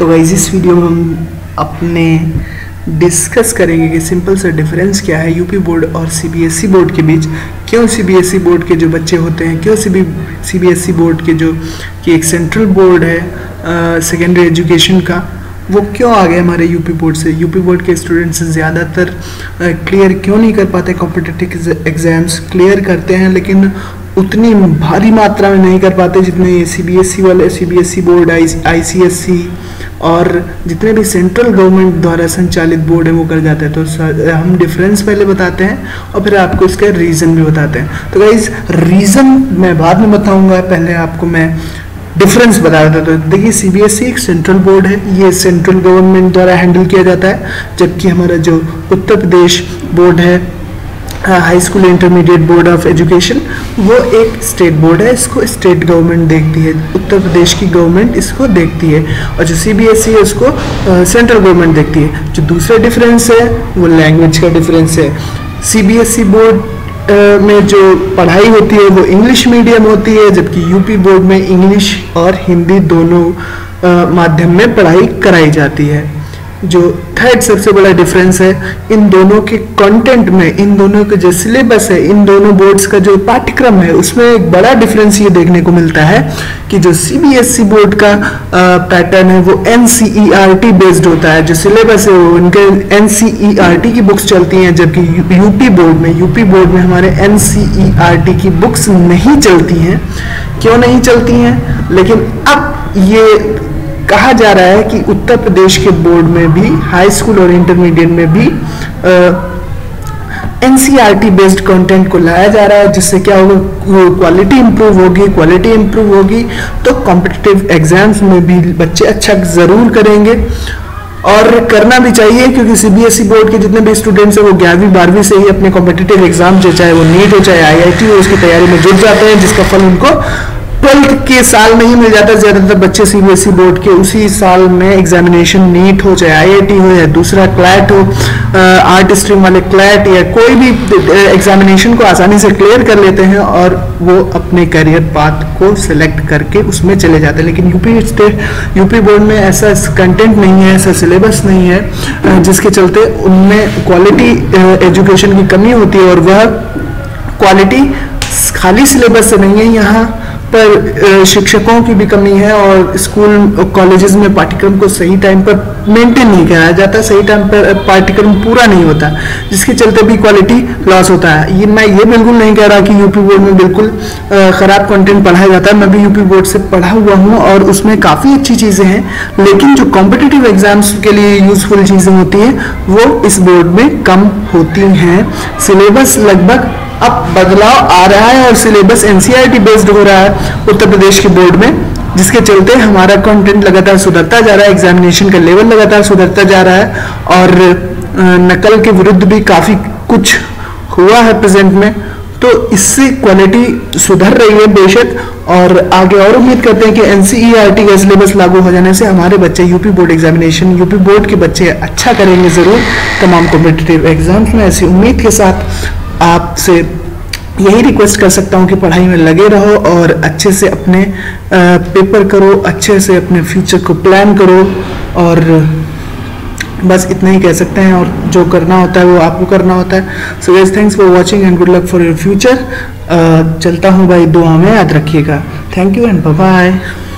तो गाइस इस वीडियो में हम अपने डिस्कस करेंगे कि सिंपल सा डिफरेंस क्या है यूपी बोर्ड और सीबीएसई बोर्ड के बीच। क्यों सीबीएसई बोर्ड के जो बच्चे होते हैं, क्यों सीबीएसई बोर्ड के जो कि एक सेंट्रल बोर्ड है सेकेंडरी एजुकेशन का, वो क्यों आ गए हमारे यूपी बोर्ड से। यूपी बोर्ड के स्टूडेंट्स ज़्यादातर क्लियर क्यों नहीं कर पाते, कॉम्पिटिटिव एग्जाम्स क्लियर करते हैं लेकिन उतनी भारी मात्रा में नहीं कर पाते जितने ये सीबीएसई वाले, सीबीएसई बोर्ड, आईसीएसई और जितने भी सेंट्रल गवर्नमेंट द्वारा संचालित बोर्ड है वो कर जाते हैं। तो हम डिफरेंस पहले बताते हैं और फिर आपको इसका रीज़न भी बताते हैं। तो गाइस रीज़न मैं बाद में बताऊंगा, पहले आपको मैं डिफरेंस बता देता। तो देखिए सीबीएसई एक सेंट्रल बोर्ड है, ये सेंट्रल गवर्नमेंट द्वारा हैंडल किया जाता है, जबकि हमारा जो उत्तर प्रदेश बोर्ड है high school intermediate board of education, वो एक स्टेट बोर्ड है, इसको स्टेट गवर्नमेंट देखती है, उत्तर प्रदेश की गवर्नमेंट इसको देखती है, और जो सीबीएसई है उसको सेंट्रल गवर्नमेंट देखती है। जो दूसरा डिफरेंस है वो लैंग्वेज का डिफरेंस है। सीबीएसई बोर्ड में जो पढ़ाई होती है वो इंग्लिश मीडियम होती है, जबकि यूपी बोर्ड में इंग्लिश और हिंदी दोनों माध्यम में पढ़ाई कराई जाती है। जो थर्ड सबसे बड़ा डिफरेंस है इन दोनों के कंटेंट में, इन दोनों के जो सिलेबस है, इन दोनों बोर्ड्स का जो पाठ्यक्रम है उसमें एक बड़ा डिफरेंस ये देखने को मिलता है कि जो सीबीएसई बोर्ड का पैटर्न है वो एनसीईआरटी बेस्ड होता है। जो सिलेबस है वो उनके एनसीईआरटी की बुक्स चलती हैं, जबकि यूपी बोर्ड में हमारे एनसीईआरटी की बुक्स नहीं चलती हैं। क्यों नहीं चलती हैं? लेकिन अब ये कहा जा रहा है कि उत्तर प्रदेश के बोर्ड में भी, हाई स्कूल और इंटरमीडिएट में भी एनसीईआरटी बेस्ड कंटेंट को लाया जा रहा है, जिससे क्या होगा, क्वालिटी इंप्रूव होगी तो कॉम्पिटिटिव एग्जाम्स में भी बच्चे अच्छा जरूर करेंगे और करना भी चाहिए, क्योंकि सीबीएसई बोर्ड के जितने भी स्टूडेंट्स हैं वो 11वीं 12वीं से ही अपने कॉम्पिटिटिव एग्जाम जो चाहे वो नीट हो चाहे आईआईटी हो उसकी तैयारी में जुट जाते हैं, जिसका फल उनको 12th के साल में ही मिल जाता है। ज़्यादातर बच्चे सीबीएसई बोर्ड के उसी साल में एग्जामिनेशन नीट हो चाहे आईआईटी हो या दूसरा क्लैट हो, आर्ट स्ट्रीम वाले क्लैट या कोई भी एग्जामिनेशन को आसानी से क्लियर कर लेते हैं और वो अपने करियर पाथ को सिलेक्ट करके उसमें चले जाते हैं। लेकिन यूपी बोर्ड में ऐसा कंटेंट नहीं है, ऐसा सिलेबस नहीं है, जिसके चलते उनमें क्वालिटी एजुकेशन की कमी होती है। और वह क्वालिटी खाली सिलेबस से नहीं है, यहाँ पर शिक्षकों की भी कमी है और स्कूल कॉलेजेस में पाठ्यक्रम को सही टाइम पर मेंटेन नहीं कराया जाता, सही टाइम पर पाठ्यक्रम पूरा नहीं होता, जिसके चलते भी क्वालिटी लॉस होता है। मैं ये बिल्कुल नहीं कह रहा कि यूपी बोर्ड में बिल्कुल ख़राब कंटेंट पढ़ाया जाता है। मैं भी यूपी बोर्ड से पढ़ा हुआ हूँ और उसमें काफ़ी अच्छी चीज़ें हैं, लेकिन जो कॉम्पिटिटिव एग्जाम्स के लिए यूजफुल चीज़ें होती हैं वो इस बोर्ड में कम होती हैं। सिलेबस लगभग अब बदलाव आ रहा है और सिलेबस एनसीईआरटी बेस्ड हो रहा है उत्तर प्रदेश के बोर्ड में, जिसके चलते हमारा कंटेंट लगातार सुधरता जा रहा है, एग्जामिनेशन का लेवल लगातार सुधरता जा रहा है और नकल के विरुद्ध भी काफ़ी कुछ हुआ है प्रेजेंट में। तो इससे क्वालिटी सुधर रही है बेशक, और आगे और उम्मीद करते हैं कि एनसीईआरटी का सिलेबस लागू हो जाने से हमारे बच्चे यूपी बोर्ड के बच्चे अच्छा करेंगे ज़रूर तमाम कॉम्पिटिटिव एग्जाम्स में। ऐसी उम्मीद के साथ आपसे यही रिक्वेस्ट कर सकता हूँ कि पढ़ाई में लगे रहो और अच्छे से अपने पेपर करो, अच्छे से अपने फ्यूचर को प्लान करो, और बस इतना ही कह सकते हैं। और जो करना होता है वो आपको करना होता है। So guys, thanks for watching and good luck for your future. चलता हूँ भाई, दुआ में याद रखिएगा। Thank you and bye bye.